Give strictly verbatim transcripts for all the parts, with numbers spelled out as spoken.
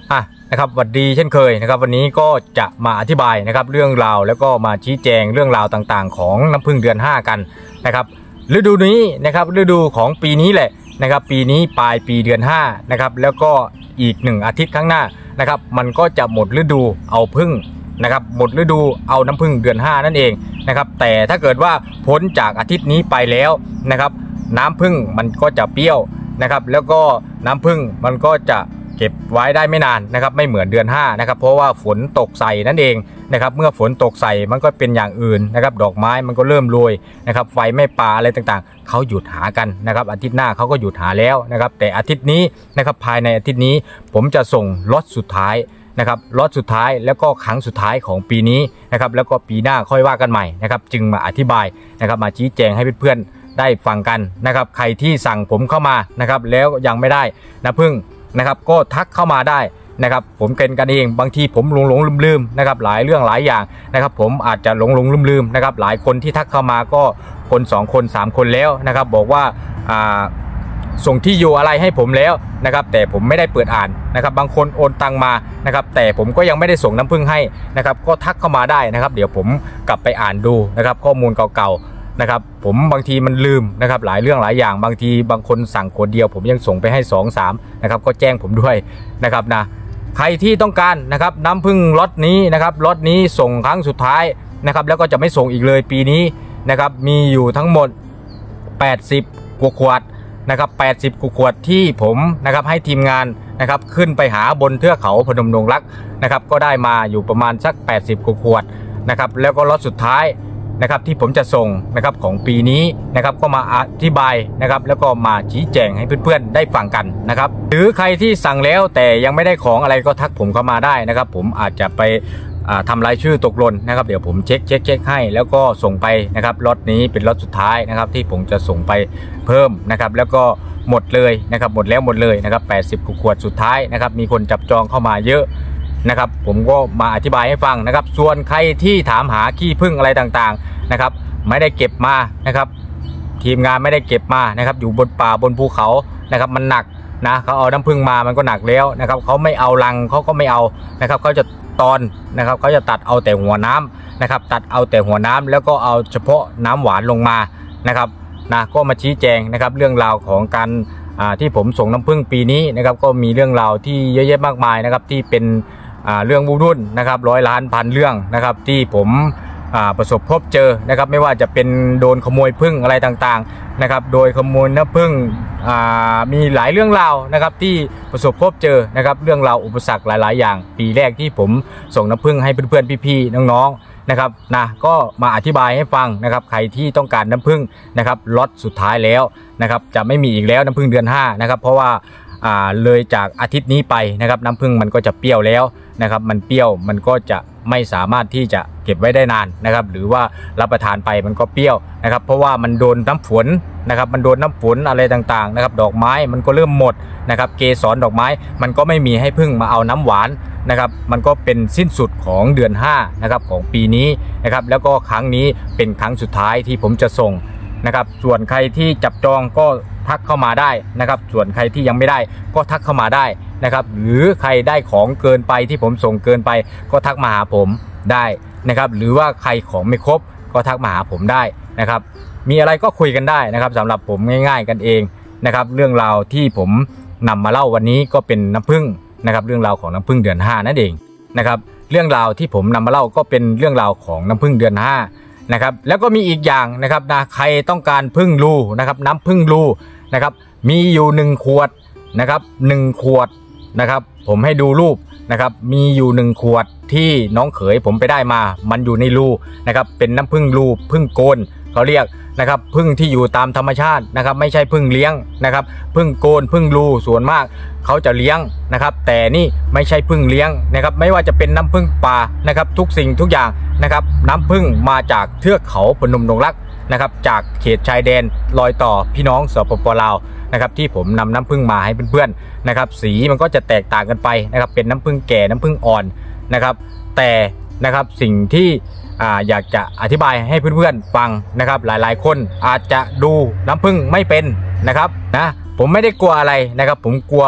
อ่ะนะครับสวัสดีเช่นเคยนะครับวันนี้ก็จะมาอธิบายนะครับเรื่องราวแล้วก็มาชี้แจงเรื่องราวต่างๆของน้ำผึ้งเดือนห้ากันนะครับฤดูนี้นะครับฤดูของปีนี้แหละนะครับปีนี้ปลายปีเดือนห้านะครับแล้วก็อีกหนึ่งอาทิตย์ข้างหน้านะครับมันก็จะหมดฤดูเอาผึ้งนะครับหมดฤดูเอาน้ำผึ้งเดือนห้านั่นเองนะครับแต่ถ้าเกิดว่าพ้นจากอาทิตย์นี้ไปแล้วนะครับน้ำผึ้งมันก็จะเปรี้ยวนะครับแล้วก็น้ำผึ้งมันก็จะเก็บไว้ได้ไม่นานนะครับไม่เหมือนเดือนห้านะครับเพราะว่าฝนตกใส่นั่นเองนะครับเมื่อฝนตกใส่มันก็เป็นอย่างอื่นนะครับดอกไม้มันก็เริ่มโรยนะครับไฟไม่ป่าอะไรต่างๆเขาหยุดหากันนะครับอาทิตย์หน้าเขาก็หยุดหาแล้วนะครับแต่อาทิตย์นี้นะครับภายในอาทิตย์นี้ผมจะส่งล็อตสุดท้ายนะครับล็อตสุดท้ายแล้วก็ครั้งสุดท้ายของปีนี้นะครับแล้วก็ปีหน้าค่อยว่ากันใหม่นะครับจึงมาอธิบายนะครับมาชี้แจงให้เพื่อนๆได้ฟังกันนะครับใครที่สั่งผมเข้ามานะครับแล้วยังไม่ได้น้ำผึ้งนะครับก็ทักเข้ามาได้นะครับผมเป็นกันเองบางทีผมหลงหลงลืมลืมนะครับหลายเรื่องหลายอย่างนะครับผมอาจจะหลงหลงลืมลืมนะครับหลายคนที่ทักเข้ามาก็คนสองคนสามคนแล้วนะครับบอกว่าอ่าส่งที่อยู่อะไรให้ผมแล้วนะครับแต่ผมไม่ได้เปิดอ่านนะครับบางคนโอนตังมานะครับแต่ผมก็ยังไม่ได้ส่งน้ำผึ้งให้นะครับก็ทักเข้ามาได้นะครับเดี๋ยวผมกลับไปอ่านดูนะครับข้อมูลเก่าๆนะครับผมบางทีมันลืมนะครับหลายเรื่องหลายอย่างบางทีบางคนสั่งคนเดียวผมยังส่งไปให้สองสามนะครับก็แจ้งผมด้วยนะครับนะใครที่ต้องการนะครับน้ำผึ้งล็อตนี้นะครับล็อตนี้ส่งครั้งสุดท้ายนะครับแล้วก็จะไม่ส่งอีกเลยปีนี้นะครับมีอยู่ทั้งหมดแปดสิบกว่าขวดนะครับแปดสิบกว่าขวดที่ผมนะครับให้ทีมงานนะครับขึ้นไปหาบนเทือกเขาพนมดงรักนะครับก็ได้มาอยู่ประมาณสักแปดสิบกว่าขวดนะครับแล้วก็ล็อตสุดท้ายนะครับที่ผมจะส่งนะครับของปีนี้นะครับก็มาอธิบายนะครับแล้วก็มาชี้แจงให้เพื่อนๆได้ฟังกันนะครับหรือใครที่สั่งแล้วแต่ยังไม่ได้ของอะไรก็ทักผมเข้ามาได้นะครับผมอาจจะไปทำรายชื่อตกหล่นนะครับเดี๋ยวผมเช็คเช็คเช็คให้แล้วก็ส่งไปนะครับล็อตนี้เป็นล็อตสุดท้ายนะครับที่ผมจะส่งไปเพิ่มนะครับแล้วก็หมดเลยนะครับหมดแล้วหมดเลยนะครับแปดสิบขวดสุดท้ายนะครับมีคนจับจองเข้ามาเยอะนะครับผมก็มาอธิบายให้ฟังนะครับส่วนใครที่ถามหาขี้ผึ้งอะไรต่างๆนะครับไม่ได้เก็บมานะครับทีมงานไม่ได้เก็บมานะครับอยู่บนป่าบนภูเขานะครับมันหนักนะเขาเอาน้ำผึ้งมามันก็หนักแล้วนะครับเขาไม่เอารังเขาก็ไม่เอานะครับเขาจะตอนนะครับเขาจะตัดเอาแต่หัวน้ำนะครับตัดเอาแต่หัวน้ำแล้วก็เอาเฉพาะน้ำหวานลงมานะครับนะก็มาชี้แจงนะครับเรื่องราวของการที่ผมส่งน้ำผึ้งปีนี้นะครับก็มีเรื่องราวที่เยอะแยะมากมายนะครับที่เป็นเรื่องวุ่นๆนะครับร้อยล้านพันเรื่องนะครับที่ผมประสบพบเจอนะครับไม่ว่าจะเป็นโดนขโมยผึ้งอะไรต่างๆนะครับโดยขโมยน้ำผึ้งมีหลายเรื่องราวนะครับที่ประสบพบเจอนะครับเรื่องราวอุปสรรคหลายๆอย่างปีแรกที่ผมส่งน้ำผึ้งให้เพื่อนๆพี่ๆน้องๆนะครับนะก็มาอธิบายให้ฟังนะครับใครที่ต้องการน้ำผึ้งนะครับล็อตสุดท้ายแล้วนะครับจะไม่มีอีกแล้วน้ำผึ้งเดือนห้านะครับเพราะว่าเลยจากอาทิตย์นี้ไปนะครับน้ำผึ้งมันก็จะเปรี้ยวแล้วนะครับมันเปรี้ยวมันก็จะไม่สามารถที่จะเก็บไว้ได้นานนะครับหรือว่ารับประทานไปมันก็เปรี้ยวนะครับเพราะว่ามันโดนน้ำฝนนะครับมันโดนน้ำฝนอะไรต่างๆนะครับดอกไม้มันก็เริ่มหมดนะครับเกสรดอกไม้มันก็ไม่มีให้ผึ้งมาเอาน้ำหวานนะครับมันก็เป็นสิ้นสุดของเดือนห้านะครับของปีนี้นะครับแล้วก็ครั้งนี้เป็นครั้งสุดท้ายที่ผมจะส่งนะครับส่วนใครที่จับจองก็ทักเข้ามาได้นะครับส่วนใครที่ยังไม่ได้ก็ทักเข้ามาได้นะครับหรือใครได้ของเกินไปที่ผมส่งเกินไปก็ทักมาหาผมได้นะครับหรือว่าใครของไม่ครบก็ทักมาหาผมได้นะครับมีอะไรก็คุยกันได้นะครับสำหรับผมง่ายๆกันเองนะครับเรื่องราวที่ผมนำมาเล่าวันนี้ก็เป็นน้ำผึ้งนะครับเรื่องราวของน้ำผึ้งเดือนห้านั่นเองนะครับเรื่องราวที่ผมนำมาเล่าก็เป็นเรื่องราวของน้ำผึ้งเดือนห้านะครับแล้วก็มีอีกอย่างนะครับนะใครต้องการผึ้งรูนะครับน้ำผึ้งรูนะครับมีอยู่หนึ่งขวดนะครับหนึ่งขวดนะครับผมให้ดูรูปนะครับมีอยู่หนึ่งขวดที่น้องเขยผมไปได้มามันอยู่ในรูนะครับเป็นน้ำผึ้งรูผึ้งโกนเขาเรียกนะครับผึ้งที่อยู่ตามธรรมชาตินะครับไม่ใช่ผึ้งเลี้ยงนะครับผึ้งโกนผึ้งรูส่วนมากเขาจะเลี้ยงนะครับแต่นี่ไม่ใช่ผึ้งเลี้ยงนะครับไม่ว่าจะเป็นน้ำผึ้งป่านะครับทุกสิ่งทุกอย่างนะครับน้ำผึ้งมาจากเทือกเขาพนมดงรักนะครับจากเขตชายแดนรอยต่อพี่น้องสปป.ลาวนะครับที่ผมนำน้ำผึ้งมาให้เพื่อนๆนะครับสีมันก็จะแตกต่างกันไปนะครับเป็นน้ำผึ้งแก่น้ำผึ้งอ่อนนะครับแต่นะครับสิ่งที่อยากจะอธิบายให้เพื่อนๆฟังนะครับหลายๆคนอาจจะดูน้ำผึ้งไม่เป็นนะครับนะผมไม่ได้กลัวอะไรนะครับผมกลัว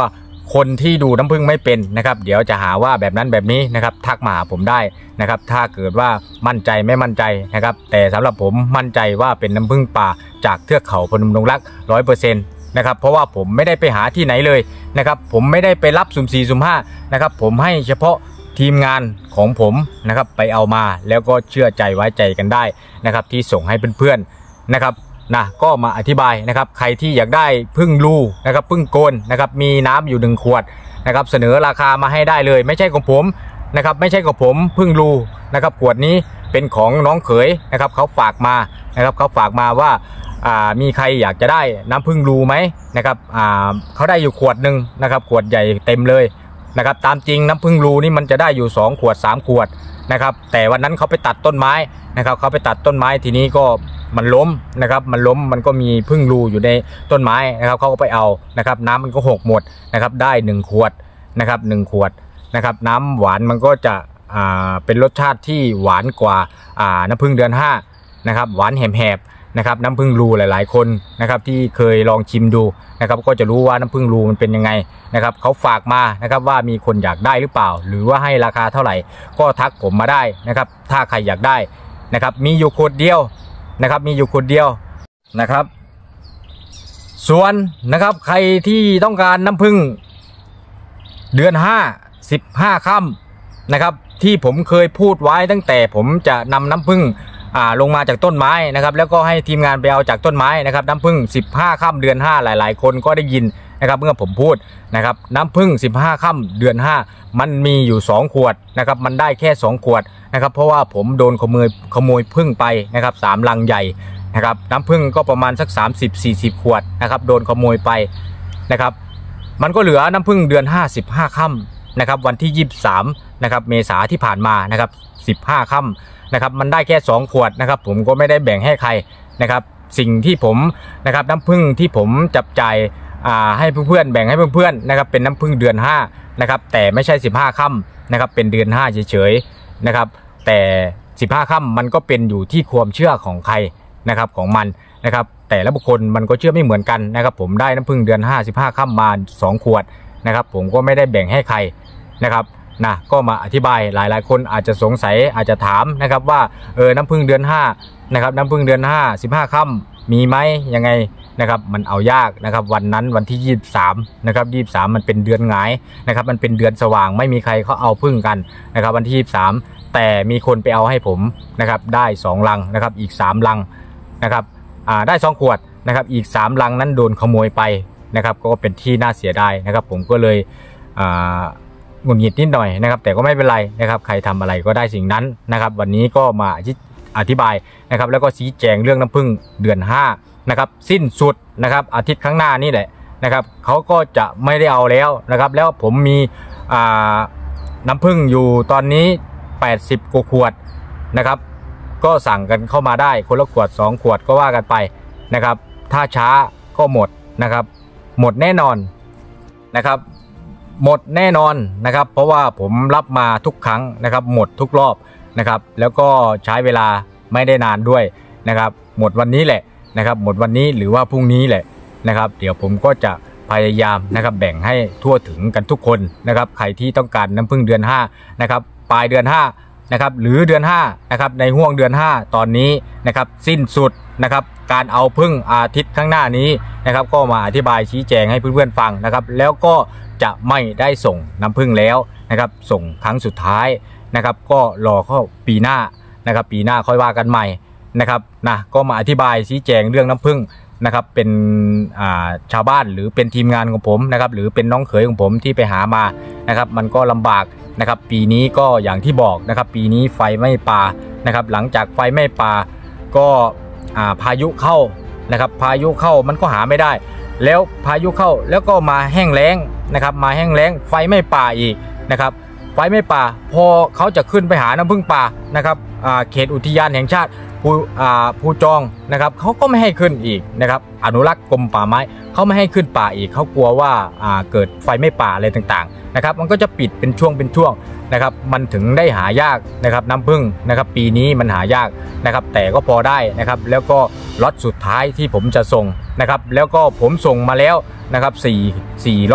คนที่ดูน้ำผึ้งไม่เป็นนะครับเดี๋ยวจะหาว่าแบบนั้นแบบนี้นะครับทักมาหาผมได้นะครับถ้าเกิดว่ามั่นใจไม่มั่นใจนะครับแต่สำหรับผมมั่นใจว่าเป็นน้ำผึ้งป่าจากเทือกเขาพนมดงรักร้อยเปอร์เซ็นต์นะครับเพราะว่าผมไม่ได้ไปหาที่ไหนเลยนะครับผมไม่ได้ไปรับสุ่มสี่สุ่มห้านะครับผมให้เฉพาะทีมงานของผมนะครับไปเอามาแล้วก็เชื่อใจไว้ใจกันได้นะครับที่ส่งให้เพื่อนๆนะครับนะก็มาอธิบายนะครับใครที่อยากได้พึ่งลูนะครับพึ่งโกนนะครับมีน้ำอยู่หนึ่งขวดนะครับเสนอราคามาให้ได้เลยไม่ใช่ของผมนะครับไม่ใช่ของผมพึ่งลูนะครับขวดนี้เป็นของน้องเขยนะครับเขาฝากมานะครับเขาฝากมาว่าอ่ามีใครอยากจะได้น้ำพึ่งลูไหมนะครับอ่าเขาได้อยู่ขวดหนึ่งนะครับขวดใหญ่เต็มเลยนะครับตามจริงน้ำพึ่งลูนี่มันจะได้อยู่สองขวดสามขวดนะครับแต่วันนั้นเขาไปตัดต้นไม้นะครับเขาไปตัดต้นไม้ทีนี้ก็มันล้มนะครับมันล้มมันก็มีพึ่งรูอยู่ในต้นไม้นะครับเขาก็ไปเอานะครับน้ำมันก็หกหมดนะครับได้หนึ่งขวดนะครับหนึ่งขวดนะครับน้ำหวานมันก็จะอ่าเป็นรสชาติที่หวานกว่าอ่าน้ำผึ้งเดือนห้านะครับหวานแหบๆนะครับน้ำผึ้งรูหลายๆคนนะครับที่เคยลองชิมดูนะครับก็จะรู้ว่าน้ำผึ้งรูมันเป็นยังไงนะครับเขาฝากมานะครับว่ามีคนอยากได้หรือเปล่าหรือว่าให้ราคาเท่าไหร่ก็ทักผมมาได้นะครับถ้าใครอยากได้นะครับมีอยู่ขวดเดียวนะครับมีอยู่ขวดเดียวนะครับส่วนนะครับใครที่ต้องการน้ำผึ้งเดือนห้าสิบห้าค่ำนะครับที่ผมเคยพูดไว้ตั้งแต่ผมจะนำน้ำผึ้งอ่าลงมาจากต้นไม้นะครับแล้วก็ให้ทีมงานไปเอาจากต้นไม้นะครับน้ำผึ้งสิบห้าค่ำเดือนห้าหลายๆคนก็ได้ยินนะครับเมื่อผมพูดนะครับน้ำผึ้งสิบห้าค่ำเดือนห้ามันมีอยู่สองขวดนะครับมันได้แค่สองขวดนะครับเพราะว่าผมโดนขโมยขโมยผึ้งไปนะครับสามลังใหญ่นะครับน้ำผึ้งก็ประมาณสัก สามสิบสี่สิบ ขวดนะครับโดนขโมยไปนะครับมันก็เหลือน้ำผึ้งเดือนห้า สิบห้าค่ำนะครับวันที่ยี่สิบสามนะครับเมษาที่ผ่านมานะครับสิบห้าค่ำนะครับมันได้แค่สองขวดนะครับผมก็ไม่ได้แบ่งให้ใครนะครับสิ่งที่ผมนะครับน้ำผึ้งที่ผมจับจ่ายอ่าให้เพื่อนๆแบ่งให้เพื่อนๆนะครับเป็นน้ำผึ้งเดือนห้านะครับแต่ไม่ใช่สิบห้าค่ำนะครับเป็นเดือนห้าเฉยๆนะครับแต่สิบห้าค่ำมันก็เป็นอยู่ที่ความเชื่อของใครนะครับของมันนะครับแต่ละบุคคลมันก็เชื่อไม่เหมือนกันนะครับผมได้น้ำผึ้งเดือนห้า สิบห้าค่ำมาสองขวดนะครับผมก็ไม่ได้แบ่งให้ใครนะครับนะก็มาอธิบายหลายๆคนอาจจะสงสัยอาจจะถามนะครับว่าเออน้ำผึ้งเดือนห้านะครับน้ำผึ้งเดือนห้า สิบห้าค่ำมีไหมยังไงนะครับมันเอายากนะครับวันนั้นวันที่ยี่สิบสามนะครับยี่สิบสามมันเป็นเดือนหงายนะครับมันเป็นเดือนสว่างไม่มีใครเขาเอาผึ้งกันนะครับวันที่ยี่สิบสามแต่มีคนไปเอาให้ผมนะครับได้สองลังนะครับอีกสามลังนะครับอ่าได้สองขวดนะครับอีกสามลังนั้นโดนขโมยไปนะครับก็เป็นที่น่าเสียดายนะครับผมก็เลยอ่าหงุดหงิดนิดหน่อยนะครับแต่ก็ไม่เป็นไรนะครับใครทำอะไรก็ได้สิ่งนั้นนะครับวันนี้ก็มาอธิบายนะครับแล้วก็ชี้แจงเรื่องน้ำผึ้งเดือนห้านะครับสิ้นสุดนะครับอาทิตย์ข้างหน้านี่แหละนะครับเขาก็จะไม่ได้เอาแล้วนะครับแล้วผมมีอ่าน้ำผึ้งอยู่ตอนนี้แปดสิบกว่าขวดนะครับก็สั่งกันเข้ามาได้คนละขวดสองขวดก็ว่ากันไปนะครับถ้าช้าก็หมดนะครับหมดแน่นอนนะครับหมดแน่นอนนะครับเพราะว่าผมรับมาทุกครั้งนะครับหมดทุกรอบนะครับแล้วก็ใช้เวลาไม่ได้นานด้วยนะครับหมดวันนี้แหละนะครับหมดวันนี้หรือว่าพรุ่งนี้แหละนะครับเดี๋ยวผมก็จะพยายามนะครับแบ่งให้ทั่วถึงกันทุกคนนะครับใครที่ต้องการน้ำผึ้งเดือนห้านะครับปลายเดือนห้านะครับหรือเดือนห้านะครับในห่วงเดือนห้าตอนนี้นะครับสิ้นสุดนะครับการเอาผึ้งอาทิตย์ข้างหน้านี้นะครับก็มาอธิบายชี้แจงให้เพื่อนๆฟังนะครับแล้วก็จะไม่ได้ส่งน้ำผึ้งแล้วนะครับส่งครั้งสุดท้ายนะครับก็รอเข้าปีหน้านะครับปีหน้าค่อยว่ากันใหม่นะครับนะก็มาอธิบายชี้แจงเรื่องน้ำผึ้งนะครับเป็นอ่าชาวบ้านหรือเป็นทีมงานของผมนะครับหรือเป็นน้องเขยของผมที่ไปหามานะครับมันก็ลำบากนะครับปีนี้ก็อย่างที่บอกนะครับปีนี้ไฟไหม้ป่านะครับหลังจากไฟไหม้ป่าก็อ่าพายุเข้านะครับพายุเข้ามันก็หาไม่ได้แล้วพายุเข้าแล้วก็มาแห้งแล้งนะครับมาแห้งแล้งไฟไหม้ป่าอีกนะครับไฟไหม้ป่าพอเขาจะขึ้นไปหาน้ำผึ้งป่านะครับอ่าเขตอุทยานแห่งชาติภูอ่าภูจองนะครับเขาก็ไม่ให้ขึ้นอีกนะครับอนุรักษ์กรมป่าไม้เขาไม่ให้ขึ้นป่าอีกเขากลัวว่าอ่าเกิดไฟไหม้ป่าอะไรต่างๆนะครับมันก็จะปิดเป็นช่วงเป็นช่วงนะครับมันถึงได้หายากนะครับน้ำผึ้งนะครับปีนี้มันหายากนะครับแต่ก็พอได้นะครับแล้วก็ล็อตสุดท้ายที่ผมจะส่งนะครับแล้วก็ผมส่งมาแล้วนะครับสี่ สี่ล็อต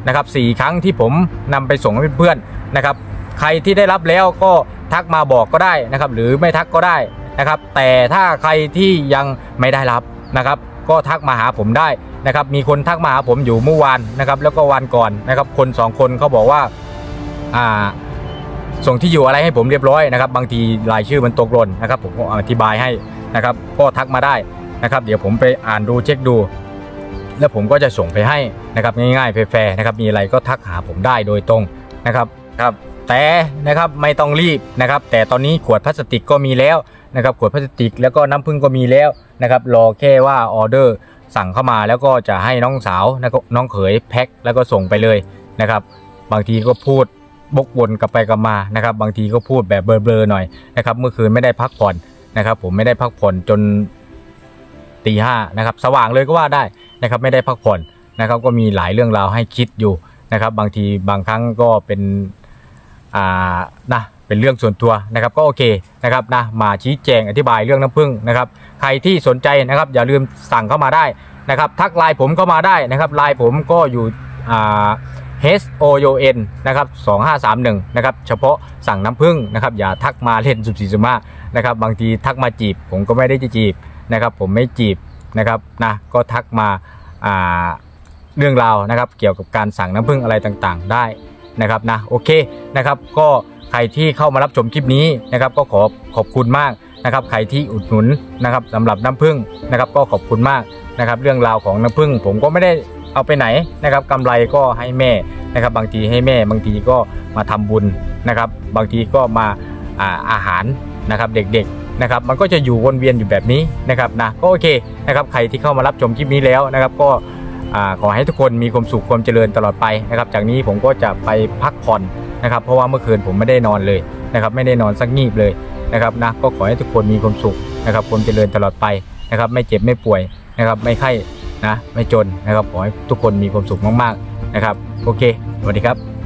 นะครับสี่ครั้งที่ผมนำไปส่งให้เพื่อนๆนะครับใครที่ได้รับแล้วก็ทักมาบอกก็ได้นะครับหรือไม่ทักก็ได้นะครับแต่ถ้าใครที่ยังไม่ได้รับนะครับก็ทักมาหาผมได้นะครับมีคนทักมาหาผมอยู่เมื่อวานนะครับแล้วก็วันก่อนนะครับคนสองคนเขาบอกว่าอ่าส่งที่อยู่อะไรให้ผมเรียบร้อยนะครับบางทีรายชื่อมันตกหล่นนะครับผมก็อธิบายให้นะครับก็ทักมาได้นะครับเดี๋ยวผมไปอ่านดูเช็คดูแล้วผมก็จะส่งไปให้นะครับง่ายๆแฟร์ๆนะครับมีอะไรก็ทักหาผมได้โดยตรงนะครับครับแต่นะครับไม่ต้องรีบนะครับแต่ตอนนี้ขวดพลาสติกก็มีแล้วนะครับขวดพลาสติกแล้วก็น้ำผึ้งก็มีแล้วนะครับรอแค่ว่าออเดอร์สั่งเข้ามาแล้วก็จะให้น้องสาวน้องเขยแพ็คแล้วก็ส่งไปเลยนะครับบางทีก็พูดบกวนกลับไปกลับมานะครับบางทีก็พูดแบบเบลอๆหน่อยนะครับเมื่อคืนไม่ได้พักผ่อนนะครับผมไม่ได้พักผ่อนจนตีห้านะครับสว่างเลยก็ว่าได้นะครับไม่ได้พักผ่อนนะครับก็มีหลายเรื่องราวให้คิดอยู่นะครับบางทีบางครั้งก็เป็นอ่านะเป็นเรื่องส่วนตัวนะครับก็โอเคนะครับนะมาชี้แจงอธิบายเรื่องน้ำผึ้งนะครับใครที่สนใจนะครับอย่าลืมสั่งเข้ามาได้นะครับทักไลน์ผมเข้ามาได้นะครับไลน์ผมก็อยู่อ่า H O O N นะครับสองห้าสามหนึ่งนะครับเฉพาะสั่งน้ำผึ้งนะครับอย่าทักมาเล่นสุบสีสุมานะครับบางทีทักมาจีบผมก็ไม่ได้จะจีบนะครับผมไม่จีบนะครับนะก็ทักมาอ่าเรื่องราวนะครับเกี่ยวกับการสั่งน้ำผึ้งอะไรต่างๆได้นะครับนะโอเคนะครับก็ใครที่เข้ามารับชมคลิปนี้นะครับก็ขอขอบคุณมากนะครับใครที่อุดหนุนนะครับสำหรับน้ำผึ้งนะครับก็ขอบคุณมากนะครับเรื่องราวของน้ำผึ้งผมก็ไม่ได้เอาไปไหนนะครับกำไรก็ให้แม่นะครับบางทีให้แม่บางทีก็มาทำบุญนะครับบางทีก็มาอ่าอาหารนะครับเด็กๆนะครับมันก็จะอยู่วนเวียนอยู่แบบนี้นะครับนะก็โอเคนะครับใครที่เข้ามารับชมคลิปนี้แล้วนะครับก็ขอให้ทุกคนมีความสุขความเจริญตลอดไปนะครับจากนี้ผมก็จะไปพักผ่อนนะครับเพราะว่าเมื่อคืนผมไม่ได้นอนเลยนะครับไม่ได้นอนสักงีบเลยนะครับนะก็ขอให้ทุกคนมีความสุขนะครับความเจริญตลอดไปนะครับไม่เจ็บไม่ป่วยนะครับไม่ไข้นะไม่จนนะครับขอให้ทุกคนมีความสุขมากๆนะครับโอเคสวัสดีครับ